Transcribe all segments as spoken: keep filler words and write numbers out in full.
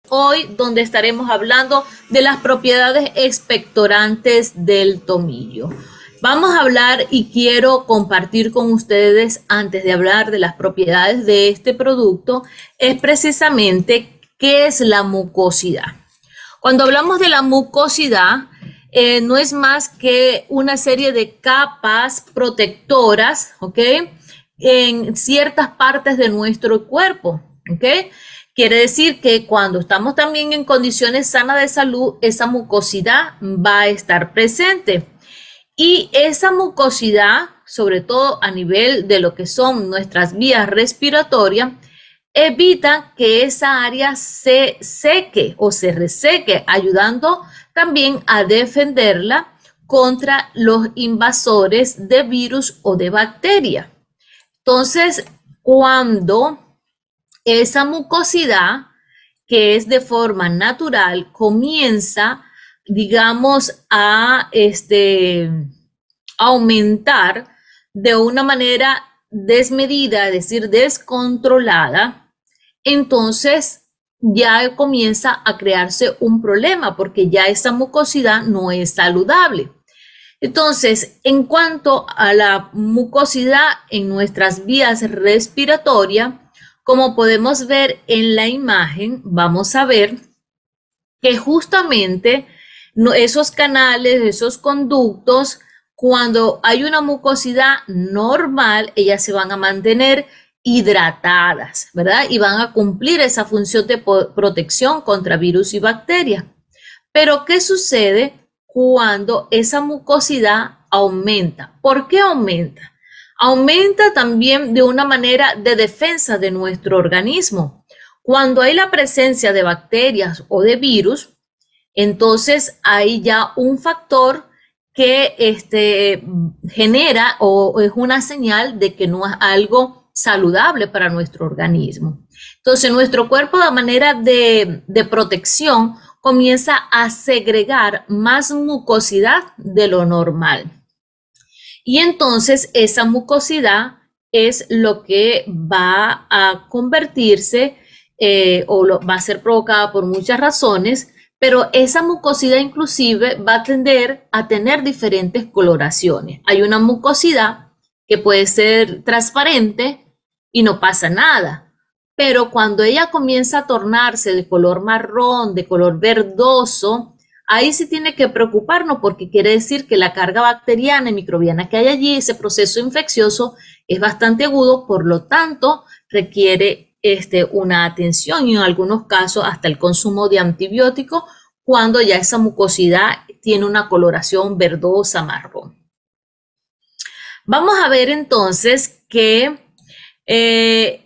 hoy donde estaremos hablando de las propiedades expectorantes del tomillo. Vamos a hablar y quiero compartir con ustedes, antes de hablar de las propiedades de este producto, es precisamente qué es la mucosidad. Cuando hablamos de la mucosidad, eh, no es más que una serie de capas protectoras, ¿ok?, en ciertas partes de nuestro cuerpo, ¿ok? Quiere decir que cuando estamos también en condiciones sanas de salud, esa mucosidad va a estar presente. Y esa mucosidad, sobre todo a nivel de lo que son nuestras vías respiratorias, evita que esa área se seque o se reseque, ayudando también a defenderla contra los invasores de virus o de bacterias. Entonces, cuando esa mucosidad, que es de forma natural, comienza, digamos, a este, aumentar de una manera desmedida, es decir, descontrolada, entonces ya comienza a crearse un problema porque ya esa mucosidad no es saludable. Entonces, en cuanto a la mucosidad en nuestras vías respiratorias, como podemos ver en la imagen, vamos a ver que justamente esos canales, esos conductos, cuando hay una mucosidad normal, ellas se van a mantener hidratadas, ¿verdad? Y van a cumplir esa función de protección contra virus y bacterias. Pero, ¿qué sucede cuando esa mucosidad aumenta? ¿Por qué aumenta? Aumenta también de una manera de defensa de nuestro organismo. Cuando hay la presencia de bacterias o de virus, entonces hay ya un factor que este, genera o es una señal de que no es algo saludable para nuestro organismo. Entonces nuestro cuerpo, de manera de, de protección, comienza a segregar más mucosidad de lo normal. Y entonces esa mucosidad es lo que va a convertirse eh, o lo, va a ser provocada por muchas razones, pero esa mucosidad inclusive va a tender a tener diferentes coloraciones. Hay una mucosidad que puede ser transparente y no pasa nada, pero cuando ella comienza a tornarse de color marrón, de color verdoso, ahí sí tiene que preocuparnos porque quiere decir que la carga bacteriana y microbiana que hay allí, ese proceso infeccioso, es bastante agudo, por lo tanto requiere este, una atención y en algunos casos hasta el consumo de antibióticos cuando ya esa mucosidad tiene una coloración verdosa marrón. Vamos a ver entonces que, eh,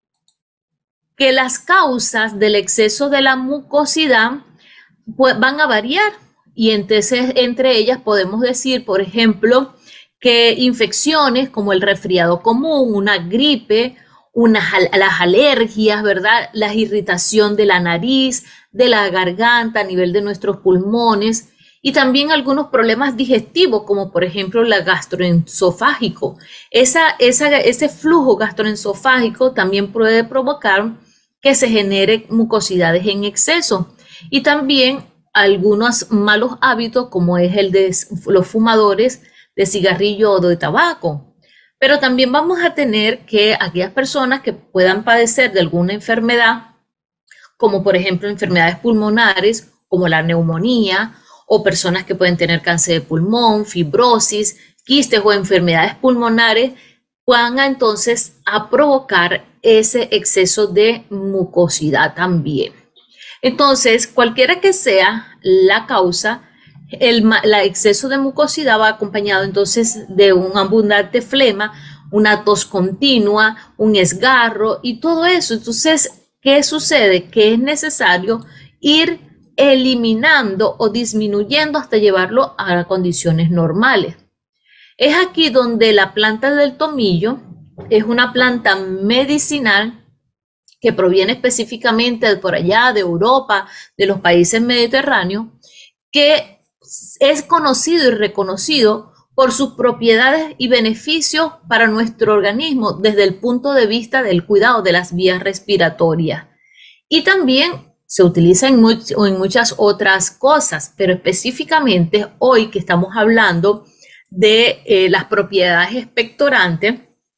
que las causas del exceso de la mucosidad pues van a variar y entonces entre ellas podemos decir, por ejemplo, que infecciones como el resfriado común, una gripe, unas, las alergias, ¿verdad? La irritación de la nariz, de la garganta a nivel de nuestros pulmones y también algunos problemas digestivos como por ejemplo la gastroesofágico. Esa, esa, ese flujo gastroesofágico también puede provocar que se genere mucosidades en exceso. Y también algunos malos hábitos como es el de los fumadores de cigarrillo o de tabaco. Pero también vamos a tener que aquellas personas que puedan padecer de alguna enfermedad, como por ejemplo enfermedades pulmonares como la neumonía, o personas que pueden tener cáncer de pulmón, fibrosis, quistes o enfermedades pulmonares, van a entonces a provocar ese exceso de mucosidad también. Entonces, cualquiera que sea la causa, el la exceso de mucosidad va acompañado entonces de un abundante flema, una tos continua, un esgarro y todo eso. Entonces, ¿qué sucede? Que es necesario ir eliminando o disminuyendo hasta llevarlo a condiciones normales. Es aquí donde la planta del tomillo es una planta medicinal que proviene específicamente de por allá, de Europa, de los países mediterráneos, que es conocido y reconocido por sus propiedades y beneficios para nuestro organismo desde el punto de vista del cuidado de las vías respiratorias. Y también se utiliza en, much en muchas otras cosas, pero específicamente hoy que estamos hablando de eh, las propiedades expectorantes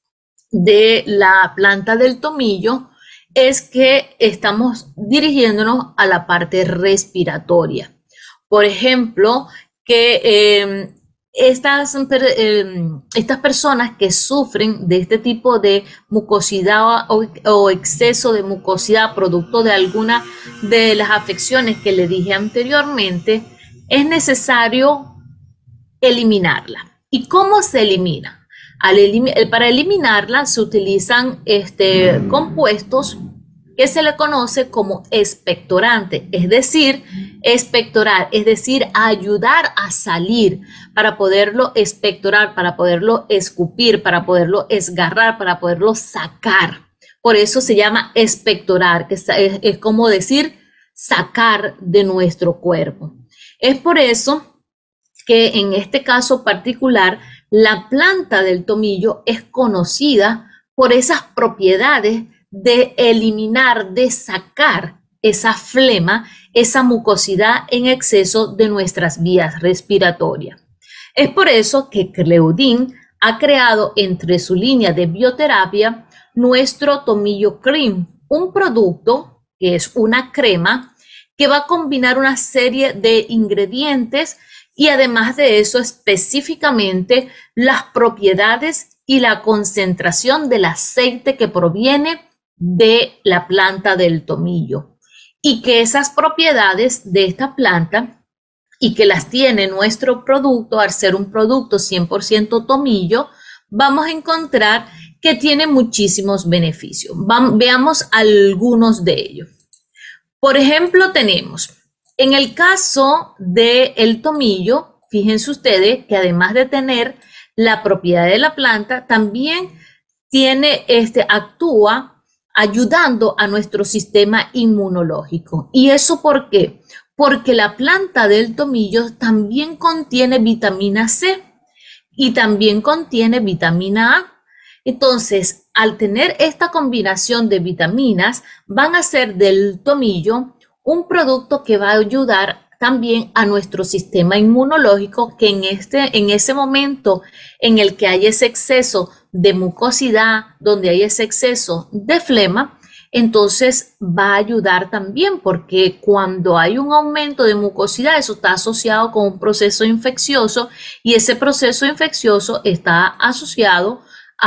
de la planta del tomillo, es que estamos dirigiéndonos a la parte respiratoria. Por ejemplo, que eh, estas, eh, estas personas que sufren de este tipo de mucosidad o, o exceso de mucosidad producto de alguna de las afecciones que le dije anteriormente, es necesario eliminarla. ¿Y cómo se elimina? Al elim para eliminarla se utilizan este, compuestos que se le conoce como expectorante, es decir, expectorar, es decir, ayudar a salir para poderlo expectorar, para poderlo escupir, para poderlo esgarrar, para poderlo sacar. Por eso se llama expectorar, que es, es como decir sacar de nuestro cuerpo. Es por eso que en este caso particular, la planta del tomillo es conocida por esas propiedades de eliminar, de sacar esa flema, esa mucosidad en exceso de nuestras vías respiratorias. Es por eso que Cleudin ha creado entre su línea de bioterapia nuestro Tomillo Cream, un producto que es una crema que va a combinar una serie de ingredientes y además de eso específicamente las propiedades y la concentración del aceite que proviene de la planta del tomillo, y que esas propiedades de esta planta y que las tiene nuestro producto, al ser un producto cien por ciento tomillo, vamos a encontrar que tiene muchísimos beneficios. Vamos, veamos algunos de ellos. Por ejemplo, tenemos en el caso del tomillo, fíjense ustedes que además de tener la propiedad de la planta, también tiene, este, actúa ayudando a nuestro sistema inmunológico. ¿Y eso por qué? Porque la planta del tomillo también contiene vitamina C y también contiene vitamina A. Entonces, al tener esta combinación de vitaminas, van a hacer del tomillo un producto que va a ayudar también a nuestro sistema inmunológico, que en, este, en ese momento en el que hay ese exceso de mucosidad, donde hay ese exceso de flema, entonces va a ayudar también, porque cuando hay un aumento de mucosidad, eso está asociado con un proceso infeccioso, y ese proceso infeccioso está asociado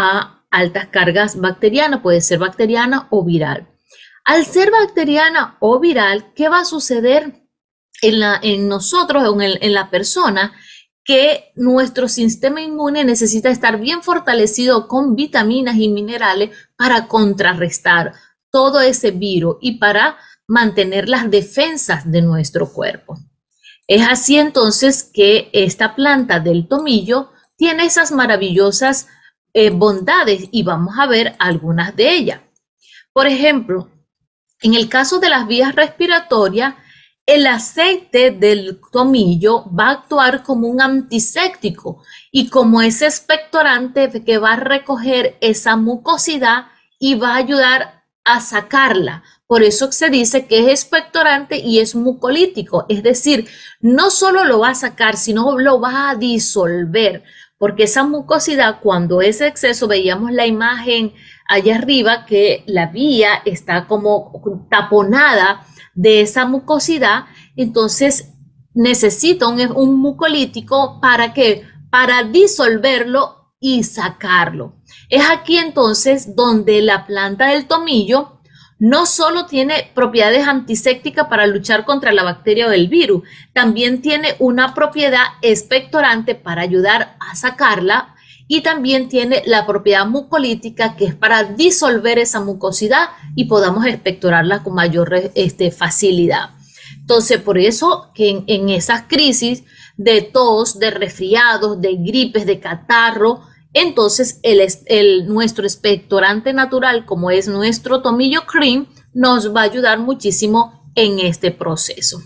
a altas cargas bacterianas, puede ser bacteriana o viral. Al ser bacteriana o viral, ¿qué va a suceder en, la, en nosotros, en, el, en la persona? Que nuestro sistema inmune necesita estar bien fortalecido con vitaminas y minerales para contrarrestar todo ese virus y para mantener las defensas de nuestro cuerpo. Es así entonces que esta planta del tomillo tiene esas maravillosas eh, bondades, y vamos a ver algunas de ellas. Por ejemplo, en el caso de las vías respiratorias, el aceite del tomillo va a actuar como un antiséptico y como ese expectorante que va a recoger esa mucosidad y va a ayudar a sacarla. Por eso se dice que es expectorante y es mucolítico, es decir, no solo lo va a sacar, sino lo va a disolver, porque esa mucosidad, cuando es exceso, veíamos la imagen allá arriba que la vía está como taponada de esa mucosidad, entonces necesita un, un mucolítico para que para disolverlo y sacarlo. Es aquí entonces donde la planta del tomillo no solo tiene propiedades antisépticas para luchar contra la bacteria o el virus, también tiene una propiedad expectorante para ayudar a sacarla, y también tiene la propiedad mucolítica, que es para disolver esa mucosidad y podamos expectorarla con mayor este, facilidad. Entonces, por eso que en, en esas crisis de tos, de resfriados, de gripes, de catarro, entonces el, el, nuestro expectorante natural, como es nuestro Tomillo Cream, nos va a ayudar muchísimo en este proceso.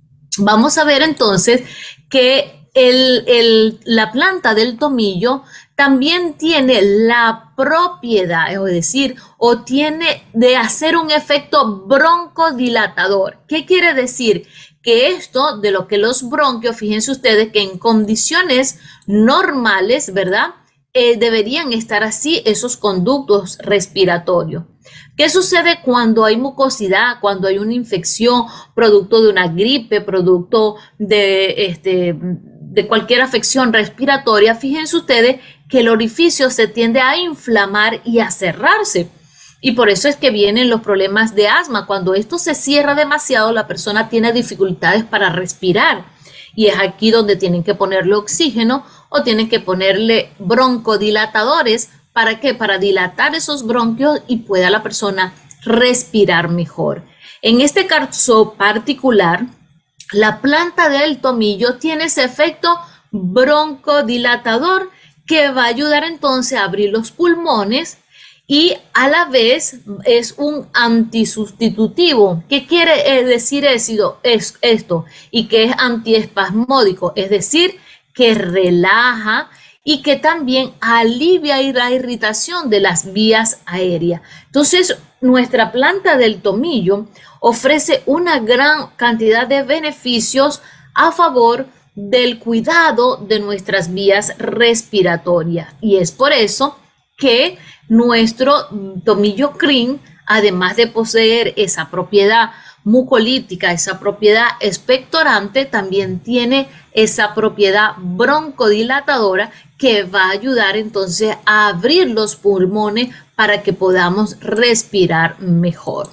Vamos a ver entonces que el, el, la planta del tomillo también tiene la propiedad, es decir, o tiene de hacer un efecto broncodilatador. ¿Qué quiere decir? Que esto de lo que los bronquios, fíjense ustedes que en condiciones normales, ¿verdad? Eh, deberían estar así esos conductos respiratorios. ¿Qué sucede cuando hay mucosidad, cuando hay una infección, producto de una gripe, producto de, este, de cualquier afección respiratoria? Fíjense ustedes que el orificio se tiende a inflamar y a cerrarse. Y por eso es que vienen los problemas de asma. Cuando esto se cierra demasiado, la persona tiene dificultades para respirar. Y es aquí donde tienen que ponerle oxígeno o tienen que ponerle broncodilatadores. ¿Para qué? Para dilatar esos bronquios y pueda la persona respirar mejor. En este caso particular, la planta del tomillo tiene ese efecto broncodilatador que va a ayudar entonces a abrir los pulmones y a la vez es un antisustitutivo. ¿Qué quiere decir esto? Y que es antiespasmódico, es decir, que relaja y que también alivia la irritación de las vías aéreas. Entonces, nuestra planta del tomillo ofrece una gran cantidad de beneficios a favor del cuidado de nuestras vías respiratorias. Y es por eso que nuestro tomillo cream, además de poseer esa propiedad mucolítica, esa propiedad expectorante, también tiene esa propiedad broncodilatadora que va a ayudar entonces a abrir los pulmones para que podamos respirar mejor.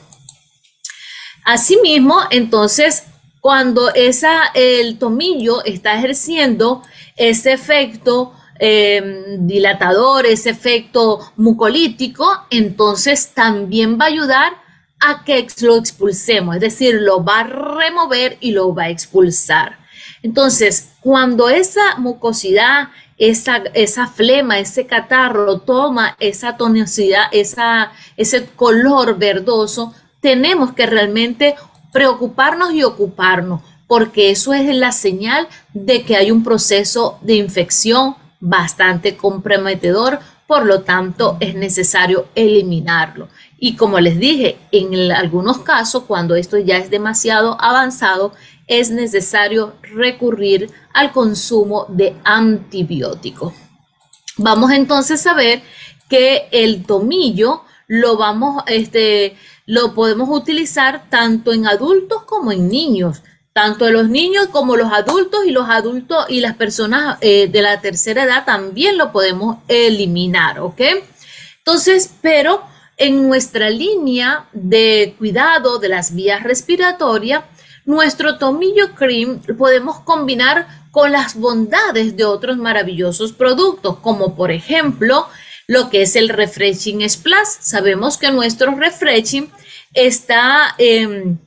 Asimismo, entonces, cuando esa, el tomillo está ejerciendo ese efecto eh, dilatador, ese efecto mucolítico, entonces también va a ayudar a que lo expulsemos, es decir, lo va a remover y lo va a expulsar. Entonces, cuando esa mucosidad, esa, esa flema, ese catarro toma esa tonicidad, esa, ese color verdoso, tenemos que realmente preocuparnos y ocuparnos, porque eso es la señal de que hay un proceso de infección bastante comprometedor, por lo tanto es necesario eliminarlo. Y como les dije, en algunos casos, cuando esto ya es demasiado avanzado, es necesario recurrir al consumo de antibióticos. Vamos entonces a ver que el tomillo lo vamos, este, lo podemos utilizar tanto en adultos como en niños, tanto en los niños como los adultos, y los adultos y las personas eh, de la tercera edad también lo podemos eliminar, ¿ok? Entonces, pero en nuestra línea de cuidado de las vías respiratorias, nuestro tomillo cream podemos combinar con las bondades de otros maravillosos productos, como por ejemplo lo que es el Refreshing Splash. Sabemos que nuestro Refreshing está, eh,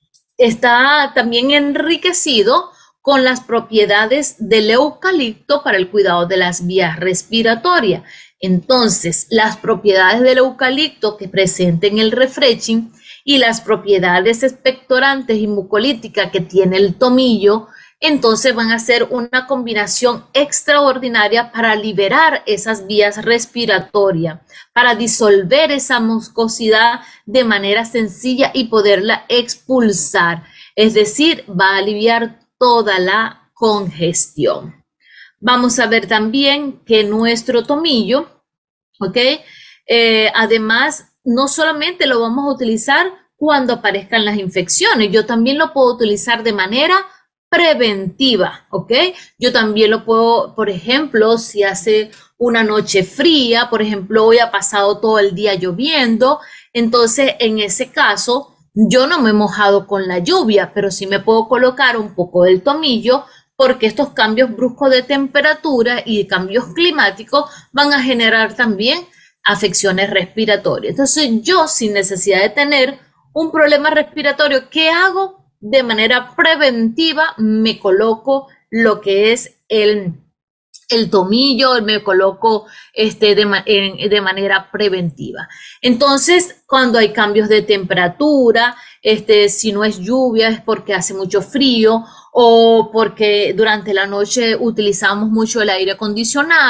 está también enriquecido con las propiedades del eucalipto para el cuidado de las vías respiratorias. Entonces, las propiedades del eucalipto que presenten el Refreshing y las propiedades expectorantes y mucolíticas que tiene el tomillo, entonces van a ser una combinación extraordinaria para liberar esas vías respiratorias, para disolver esa mucosidad de manera sencilla y poderla expulsar. Es decir, va a aliviar toda la congestión. Vamos a ver también que nuestro tomillo, ¿ok? Eh, además, no solamente lo vamos a utilizar cuando aparezcan las infecciones, yo también lo puedo utilizar de manera preventiva, ¿ok? Yo también lo puedo, por ejemplo, si hace una noche fría, por ejemplo, hoy ha pasado todo el día lloviendo, entonces en ese caso yo no me he mojado con la lluvia, pero sí me puedo colocar un poco del tomillo, porque estos cambios bruscos de temperatura y cambios climáticos van a generar también afecciones respiratorias. Entonces yo, sin necesidad de tener un problema respiratorio, ¿qué hago? De manera preventiva me coloco lo que es el, el tomillo, me coloco este, de, en, de manera preventiva. Entonces, cuando hay cambios de temperatura, este, si no es lluvia es porque hace mucho frío o porque durante la noche utilizamos mucho el aire acondicionado,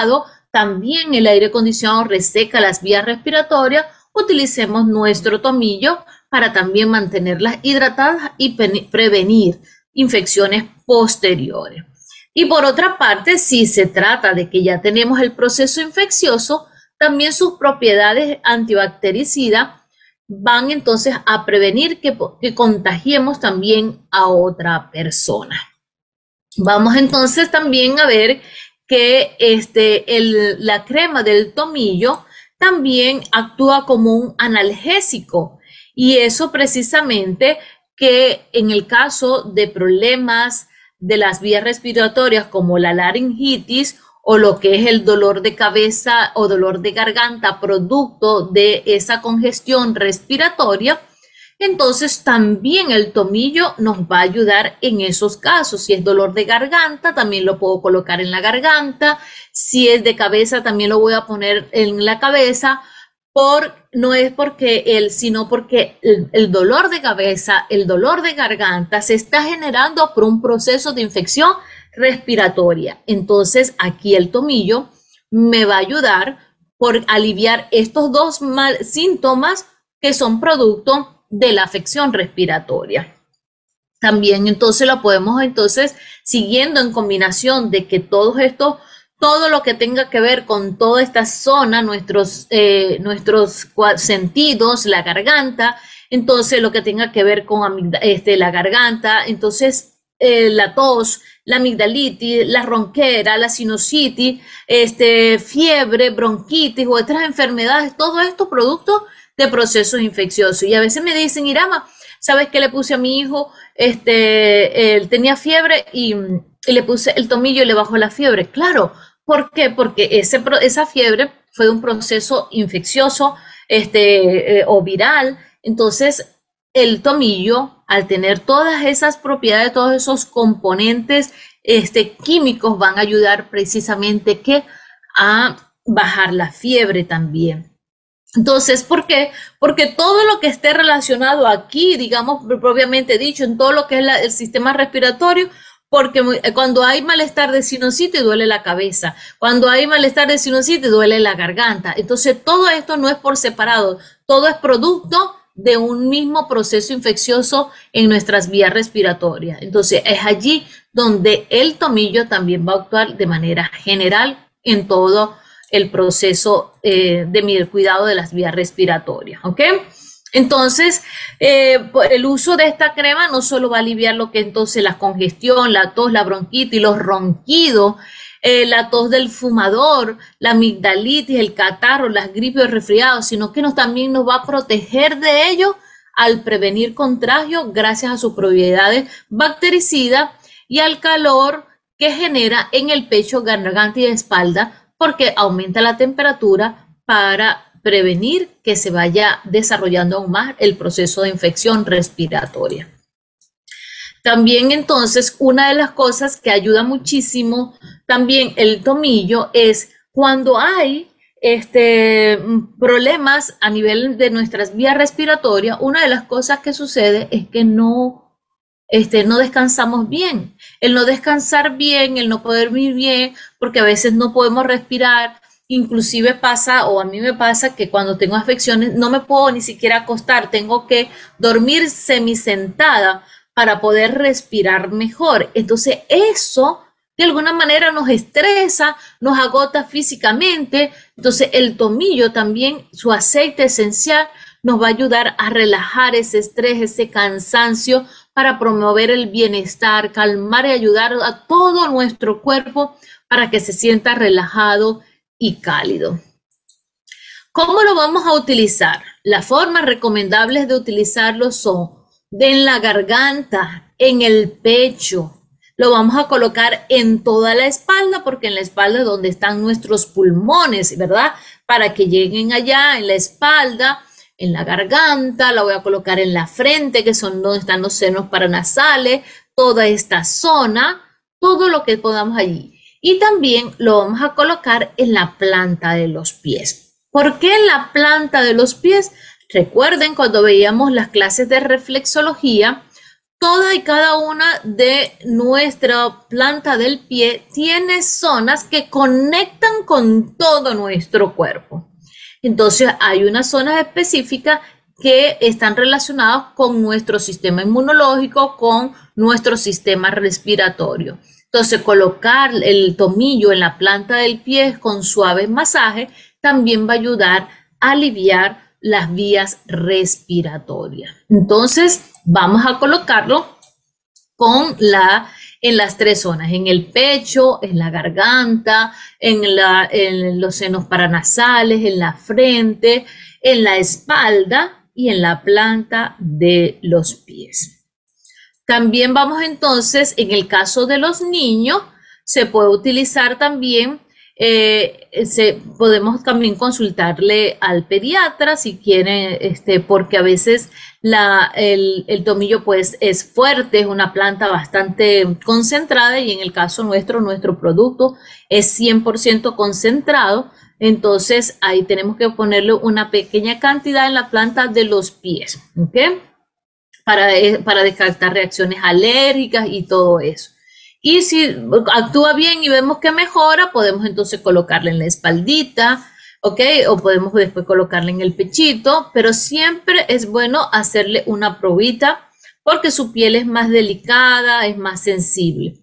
también el aire acondicionado reseca las vías respiratorias, utilicemos nuestro tomillo para también mantenerlas hidratadas y prevenir infecciones posteriores. Y por otra parte, si se trata de que ya tenemos el proceso infeccioso, también sus propiedades antibactericidas van entonces a prevenir que, que contagiemos también a otra persona. Vamos entonces también a ver que este, el, la crema del tomillo también actúa como un analgésico, y eso precisamente que en el caso de problemas de las vías respiratorias como la laringitis o lo que es el dolor de cabeza o dolor de garganta producto de esa congestión respiratoria, entonces también el tomillo nos va a ayudar en esos casos. Si es dolor de garganta, también lo puedo colocar en la garganta. Si es de cabeza, también lo voy a poner en la cabeza. Por, no es porque él, sino porque el, el dolor de cabeza, el dolor de garganta se está generando por un proceso de infección respiratoria. Entonces aquí el tomillo me va a ayudar por aliviar estos dos mal, síntomas que son producto de la afección respiratoria. También entonces lo podemos entonces siguiendo en combinación de que todos estos todo lo que tenga que ver con toda esta zona, nuestros, eh, nuestros sentidos, la garganta, entonces lo que tenga que ver con este, la garganta, entonces eh, la tos, la amigdalitis, la ronquera, la sinusitis, este, fiebre, bronquitis u otras enfermedades, todo esto producto de procesos infecciosos. Y a veces me dicen, Irama, ¿sabes qué le puse a mi hijo? Este, él tenía fiebre y, y le puse el tomillo y le bajó la fiebre. Claro. ¿Por qué? Porque ese, esa fiebre fue un proceso infeccioso este, eh, o viral. Entonces, el tomillo, al tener todas esas propiedades, todos esos componentes este, químicos, van a ayudar precisamente que a bajar la fiebre también. Entonces, ¿por qué? Porque todo lo que esté relacionado aquí, digamos, propiamente dicho, en todo lo que es la, el sistema respiratorio, porque cuando hay malestar de sinusitis duele la cabeza, cuando hay malestar de sinusitis duele la garganta. Entonces todo esto no es por separado, todo es producto de un mismo proceso infeccioso en nuestras vías respiratorias. Entonces es allí donde el tomillo también va a actuar de manera general en todo el proceso eh, de mi cuidado de las vías respiratorias, ¿ok? Entonces, eh, el uso de esta crema no solo va a aliviar lo que entonces la congestión, la tos, la bronquitis, los ronquidos, eh, la tos del fumador, la amigdalitis, el catarro, las gripes, el resfriado, sino que nos, también nos va a proteger de ello al prevenir contagio gracias a sus propiedades bactericidas y al calor que genera en el pecho, garganta y espalda, porque aumenta la temperatura para prevenir que se vaya desarrollando aún más el proceso de infección respiratoria. También entonces una de las cosas que ayuda muchísimo también el tomillo es cuando hay este, problemas a nivel de nuestras vías respiratorias, una de las cosas que sucede es que no, este, no descansamos bien. El no descansar bien, el no poder vivir bien, porque a veces no podemos respirar. Inclusive pasa, o a mí me pasa, que cuando tengo afecciones no me puedo ni siquiera acostar, tengo que dormir semisentada para poder respirar mejor. Entonces eso de alguna manera nos estresa, nos agota físicamente. Entonces el tomillo también, su aceite esencial, nos va a ayudar a relajar ese estrés, ese cansancio, para promover el bienestar, calmar y ayudar a todo nuestro cuerpo para que se sienta relajado y cálido. ¿Cómo lo vamos a utilizar? Las formas recomendables de utilizarlo son de en la garganta, en el pecho. Lo vamos a colocar en toda la espalda, porque en la espalda es donde están nuestros pulmones, ¿verdad? Para que lleguen allá en la espalda, en la garganta, la voy a colocar en la frente, que son donde están los senos paranasales, toda esta zona, todo lo que podamos allí. Y también lo vamos a colocar en la planta de los pies. ¿Por qué en la planta de los pies? Recuerden cuando veíamos las clases de reflexología, Toda y cada una de nuestra planta del pie tiene zonas que conectan con todo nuestro cuerpo. Entonces hay unas zonas específicas que están relacionadas con nuestro sistema inmunológico, con nuestro sistema respiratorio. Entonces colocar el tomillo en la planta del pie con suaves masajes también va a ayudar a aliviar las vías respiratorias. Entonces vamos a colocarlo con la, en las tres zonas, en el pecho, en la garganta, en, la, en los senos paranasales, en la frente, en la espalda y en la planta de los pies. También vamos entonces, en el caso de los niños, se puede utilizar también, eh, se, podemos también consultarle al pediatra si quieren, este, porque a veces la, el, el tomillo pues es fuerte, es una planta bastante concentrada y en el caso nuestro, nuestro producto es cien por ciento concentrado. Entonces ahí tenemos que ponerle una pequeña cantidad en la planta de los pies, ¿ok? Para, para descartar reacciones alérgicas y todo eso. Y si actúa bien y vemos que mejora, podemos entonces colocarle en la espaldita, ¿ok? O podemos después colocarle en el pechito, pero siempre es bueno hacerle una probita porque su piel es más delicada, es más sensible.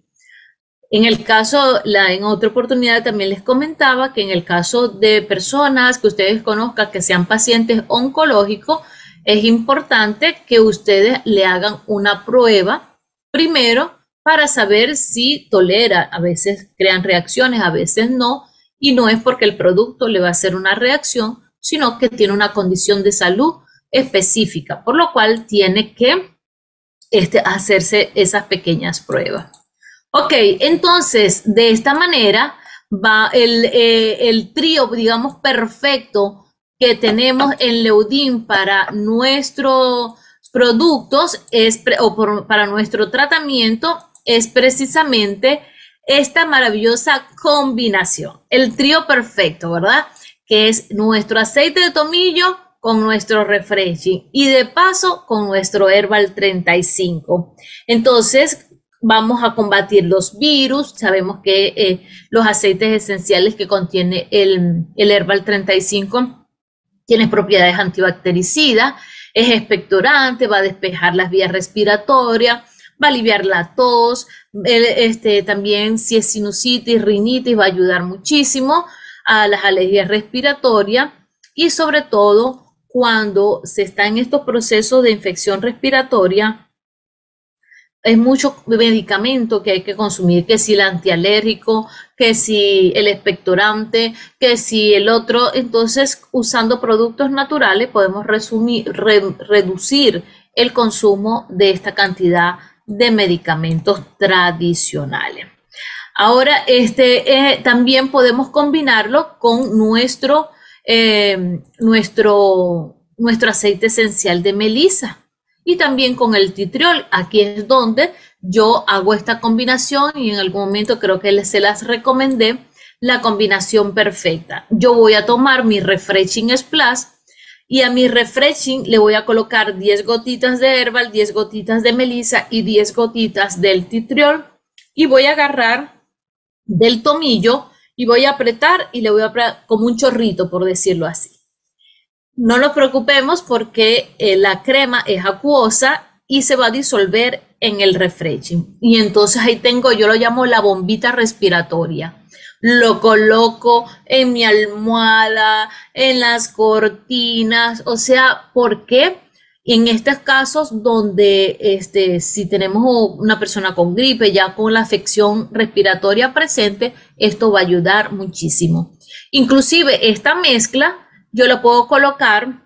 En el caso, la, en otra oportunidad también les comentaba que en el caso de personas que ustedes conozcan que sean pacientes oncológicos, es importante que ustedes le hagan una prueba primero para saber si tolera. A veces crean reacciones, a veces no, y no es porque el producto le va a hacer una reacción, sino que tiene una condición de salud específica, por lo cual tiene que este, hacerse esas pequeñas pruebas. Ok, entonces de esta manera va el, eh, el trío, digamos, perfecto que tenemos en Leudin para nuestros productos es, o por, para nuestro tratamiento es precisamente esta maravillosa combinación, el trío perfecto, ¿verdad? Que es nuestro aceite de tomillo con nuestro refreshing y de paso con nuestro Herbal treinta y cinco. Entonces vamos a combatir los virus. Sabemos que eh, los aceites esenciales que contiene el, el Herbal treinta y cinco tienen propiedades antibactericidas, es expectorante, va a despejar las vías respiratorias, va a aliviar la tos, el, este, también si es sinusitis, rinitis, va a ayudar muchísimo a las alergias respiratorias y sobre todo cuando se está en estos procesos de infección respiratoria, es mucho medicamento que hay que consumir, que si el antialérgico, que si el expectorante, que si el otro. Entonces, usando productos naturales podemos resumir, re, reducir el consumo de esta cantidad de medicamentos tradicionales. Ahora, este, eh, también podemos combinarlo con nuestro, eh, nuestro, nuestro aceite esencial de melisa. Y también con el titriol. Aquí es donde yo hago esta combinación y en algún momento creo que se las recomendé, la combinación perfecta. Yo voy a tomar mi Refreshing Splash y a mi Refreshing le voy a colocar diez gotitas de Herbal, diez gotitas de melisa y diez gotitas del titriol y voy a agarrar del tomillo y voy a apretar y le voy a apretar como un chorrito, por decirlo así. No nos preocupemos porque eh, la crema es acuosa y se va a disolver en el refreshing. Y entonces ahí tengo, yo lo llamo la bombita respiratoria. Lo coloco en mi almohada, en las cortinas, o sea, ¿por qué? En estos casos donde este, si tenemos una persona con gripe, ya con la afección respiratoria presente, esto va a ayudar muchísimo. Inclusive esta mezcla yo la puedo colocar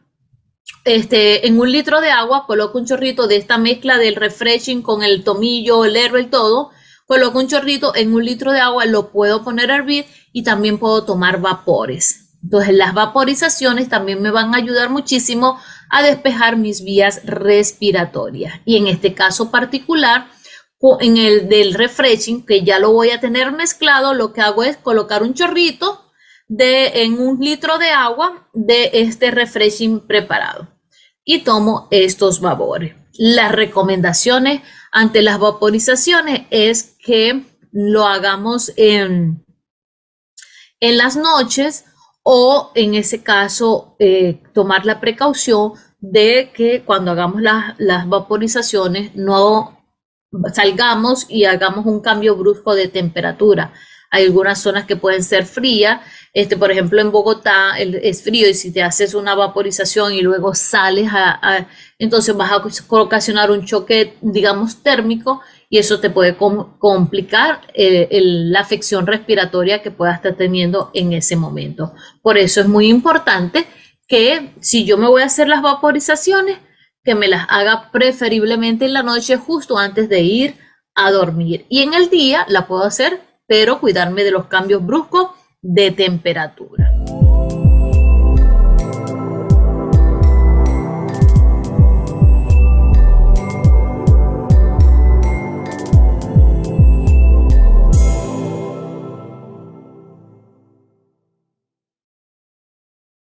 este, en un litro de agua, coloco un chorrito de esta mezcla del refreshing con el tomillo, el herbal y todo, coloco un chorrito en un litro de agua, lo puedo poner a hervir y también puedo tomar vapores. Entonces las vaporizaciones también me van a ayudar muchísimo a despejar mis vías respiratorias. Y en este caso particular, en el del refreshing, que ya lo voy a tener mezclado, lo que hago es colocar un chorrito de en un litro de agua de este refreshing preparado y tomo estos vapores. Las recomendaciones ante las vaporizaciones es que lo hagamos en, en las noches o en ese caso eh, tomar la precaución de que cuando hagamos las, las vaporizaciones no salgamos y hagamos un cambio brusco de temperatura. Hay algunas zonas que pueden ser frías, este, por ejemplo en Bogotá el, es frío y si te haces una vaporización y luego sales, a, a, entonces vas a ocasionar un choque, digamos, térmico y eso te puede com complicar eh, el, la afección respiratoria que puedas estar teniendo en ese momento. Por eso es muy importante que si yo me voy a hacer las vaporizaciones, que me las haga preferiblemente en la noche justo antes de ir a dormir. Y en el día la puedo hacer, pero cuidarme de los cambios bruscos de temperatura.